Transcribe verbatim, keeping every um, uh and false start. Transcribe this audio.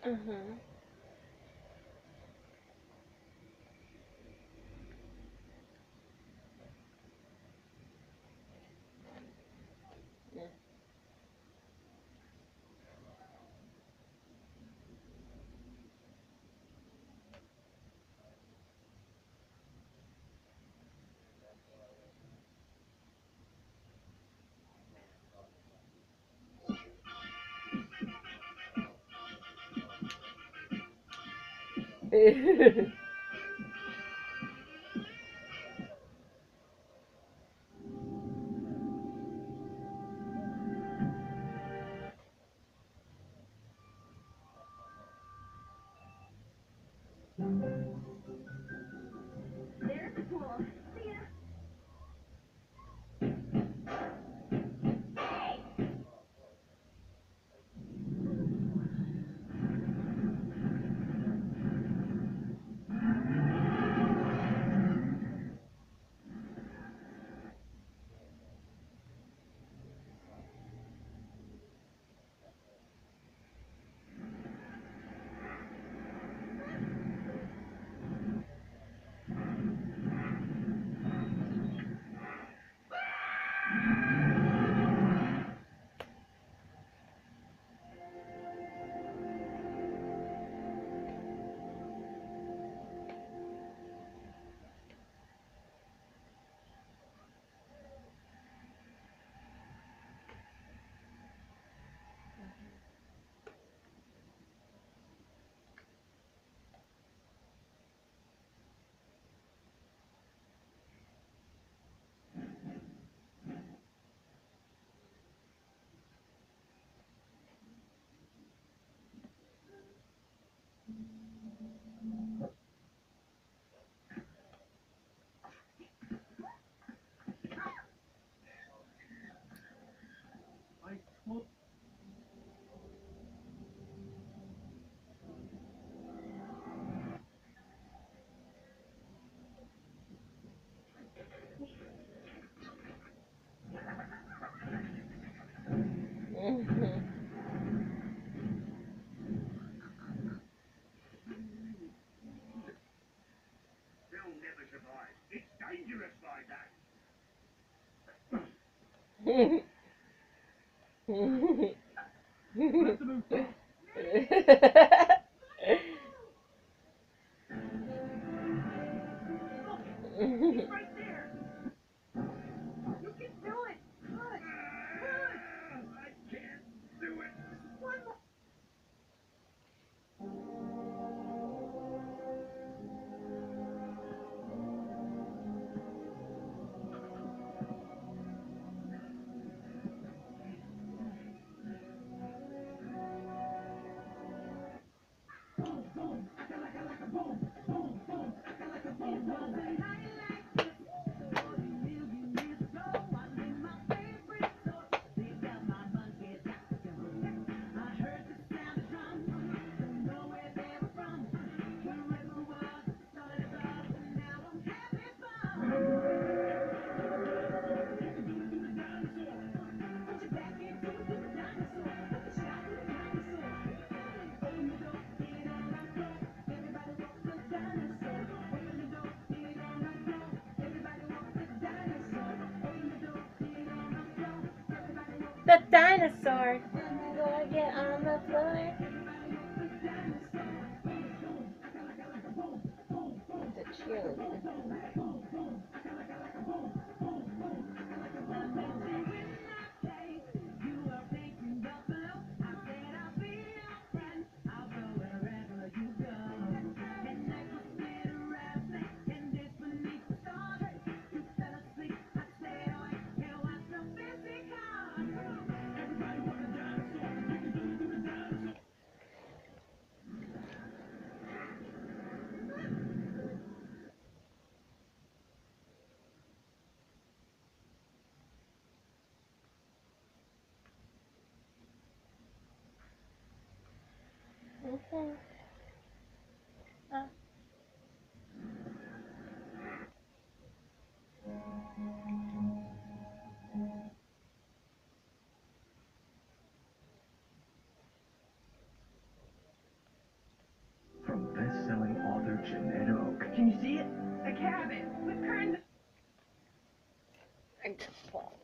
Mhm. Yeah. There's the pool. See ya. Mhm. They'll never survive. It's dangerous like that. We'll have to move fast. He's right there. You can do it. Push. Push. I can't do it. One more. The dinosaur. Gonna get on the floor. The cheerleader. Mhm. Uh, Red Oak. Can you see it? A cabin with curtains. I just fall.